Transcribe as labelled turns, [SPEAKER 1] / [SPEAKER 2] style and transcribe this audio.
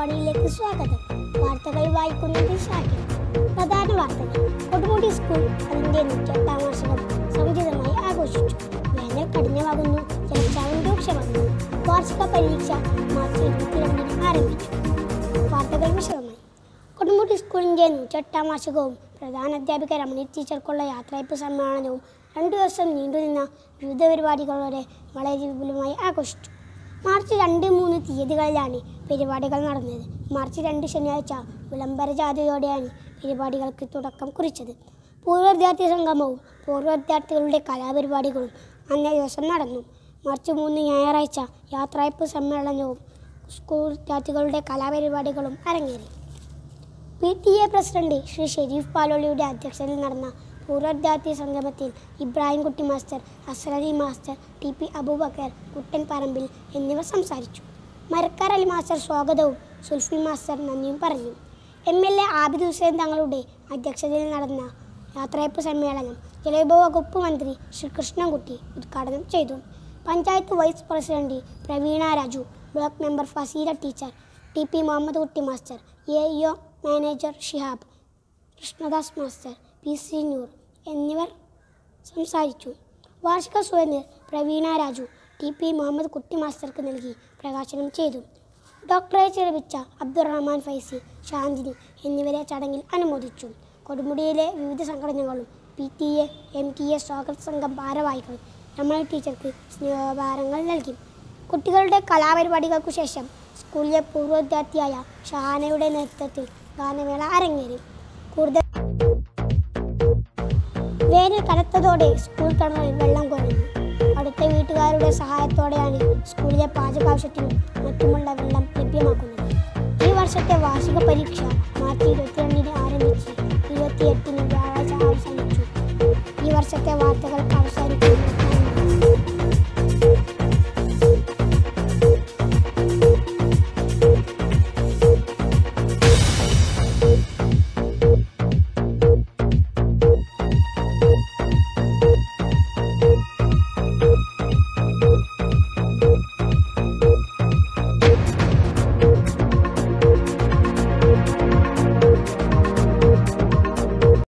[SPEAKER 1] പരിപാടിയിലേക്ക് സ്വാഗതം. വാർത്തകൾ വായിക്കുന്നത് ഷാഹിർ. പ്രധാന വാർത്തകൾ. കൊടുമുടി സ്കൂൾ അതിൻ്റെ 108ാം വാർഷികം സമുചിതമായി ആഘോഷിച്ചു. വേനൽ കഠിനമാകുന്നു, ജലക്ഷാമം രൂക്ഷമാകുന്നു. വാർഷിക പരീക്ഷ മാർച്ച് 22-ന് ആരംഭിച്ചു. വാർത്തകൾ വിശദമായി. കൊടുമുടി സ്കൂളിൻ്റെ 108ാം വാർഷികവും പ്രധാന അധ്യാപിക രമണി ടീച്ചർക്കുള്ള യാത്രയപ്പ് സമ്മേളനവും 2 ദിവസം നീണ്ടുനിന്ന വിവിധ പരിപാടികളോടെ വളരെ വിപുലമായി ആഘോഷിച്ചു. മാർച്ച് 2, 3 തീയതികളിലാണ് പരിപാടികൾ നടന്നത്. മാർച്ച് 2 ശനിയാഴ്ച വിളംബര ജാഥയോടെയാണ് പരിപാടികൾക്ക് തുടക്കം കുറിച്ചത്. പൂർവ്വ വിദ്യാർത്ഥി സംഗമവും പൂർവ്വ വിദ്യാർത്ഥികളുടെ കലാപരിപാടികളും അന്നേ ദിവസം നടന്നു. മാർച്ച് 3 ഞായറാഴ്ച യാത്രയപ്പ് സമ്മേളനവും സ്കൂൾ വിദ്യാർത്ഥികളുടെ കലാപരിപാടികളും അരങ്ങേറി. PTA പ്രസിഡന്റ് ശ്രീ ഷെരീഫ് പാലോളിയുടെ അധ്യക്ഷതയിൽ നടന്ന പൂർവ്വ വിദ്യാർത്ഥി സംഗമത്തിൽ Ibrahim Kutty master, Asrali master, TP Abubakar, Kuttan Parambil എന്നിവർ സംസാരിച്ചു. മരക്കാർ അലി മാസ്റ്റർ സ്വാഗതവും സുൽഫി മാസ്റ്റർ നന്ദിയും പറഞ്ഞു. MLA ആബിദ് ഹുസൈൻ തങ്ങളുടെ അധ്യക്ഷതയിൽ നടന്ന യാത്രയപ്പ് സമ്മേളനം ജലവിഭവ വകുപ്പ് മന്ത്രി ശ്രീ കൃഷ്ണൻകുട്ടി ഉദ്ഘാടനം ചെയ്തു. Panchayat vice president Praveena Raju, block member Faseela teacher, TP Muhammad Kutty master, AEO manager Shihab, Krishnadas master, PC Noor എന്നിവർ സംസാരിച്ചു. വാർഷിക സുവനീർ പ്രവീണ രാജു TP മുഹമ്മദ് കുട്ടി മാസ്റ്റർക്ക് നൽകി പ്രകാശനം ചെയ്തു. ഡോക്ടറേറ്റ് ലഭിച്ച അബ്ദുറഹ്മാൻ ഫൈസി, ശാന്തിനി എന്നിവരെ ചടങ്ങിൽ അനുമോദിച്ചു. കൊടുമുടിയിലെ വിവിധ സംഘടനകളും PTA, MTA സ്വാഗത സംഘം ഭാരവാഹികൾ രമണി ടീച്ചർക്ക് സ്നേഹോപഹാരങ്ങൾ നൽകി. കുട്ടികളുടെ കലാപരിപാടികൾക്കു ശേഷം സ്കൂളിലെ പൂർവ്വ വിദ്യാർത്ഥിയായ ഷഹാനയുടെ നേതൃത്വത്തിൽ ഗാനമേള അരങ്ങേറി. വേനൽ കനത്തതോടെ സ്കൂൾ കിണറിൽ വെള്ളം കുറഞ്ഞു. അടുത്ത വീട്ടുകാരുടെ സഹായത്തോടെയാണ് സ്കൂളിലെ പാചകാവശ്യത്തിനും മറ്റുമുള്ള വെള്ളം ലഭ്യമാക്കുന്നത്. ഈ വർഷത്തെ വാർഷിക പരീക്ഷ മാർച്ച് 22-ന് ആരംഭിച്ച് 28-ന് വ്യാഴാഴ്ച അവസാനിച്ചു. ഈ വർഷത്തെ വാർത്തകൾ അവസാനിക്കുന്നു.